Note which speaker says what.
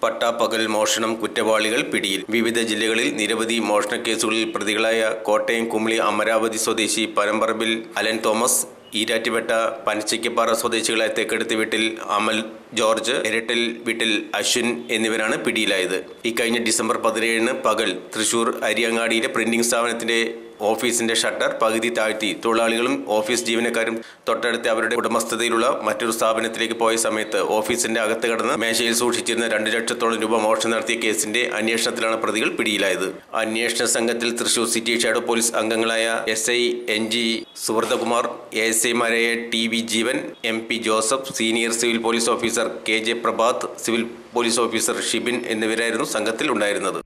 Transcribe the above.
Speaker 1: പട്ടാപ്പകൽ മോഷണം കുറ്റവാളികൾ പിടിയിൽ. വിവിധ ജില്ലകളിൽ നിരവധി മോഷണ കേസുകളിൽ പ്രതികളായ കോട്ടയം കുമളി അമരാവതി സ്വദേശി പനമ്പറമ്പിൽ അലൻ തോമസ്, ഈരാറ്റുപേട്ട പനച്ചിക്കപ്പാറ സ്വദേശികളായ തെക്കടുത്ത് വീട്ടിൽ അമൽ ജോർജ്, ഇരട്ടൽ വീട്ടിൽ അശ്വിൻ എന്നിവരാണ് പിടിയിലായത്. ഇക്കഴിഞ്ഞ ഡിസംബർ 17 പകൽ തൃശൂർ അരിയങ്ങാടിയിലെ പ്രിന്റിംഗ് സ്ഥാപനത്തിന്റെ ഓഫീസിന്റെ ഷട്ടർ പകുതി താഴ്ത്തി തൊഴിലാളികളും ഓഫീസ് ജീവനക്കാരും തൊട്ടടുത്ത് അവരുടെ ഉടമസ്ഥതയിലുള്ള മറ്റൊരു സ്ഥാപനത്തിലേക്ക് പോയ സമയത്ത് ഓഫീസിന്റെ അകത്ത് കടന്ന് മേശയിൽ സൂക്ഷിച്ചിരുന്ന 2 ലക്ഷത്തോളം രൂപ മോഷണം നടത്തിയ കേസിന്റെ അന്വേഷണത്തിലാണ് പ്രതികൾ പിടിയിലായത്. അന്വേഷണ സംഘത്തിൽ തൃശൂർ സിറ്റി ഷാഡോ പോലീസ് അംഗങ്ങളായ SI NG സുവർദ്ധകുമാർ, ASI മാരായ TV Jeevan, MP Joseph, senior civil police officer KJ Prabhath, civil police officer Shibin എന്നിവരായിരുന്നു സംഘത്തിൽ ഉണ്ടായിരുന്നത്.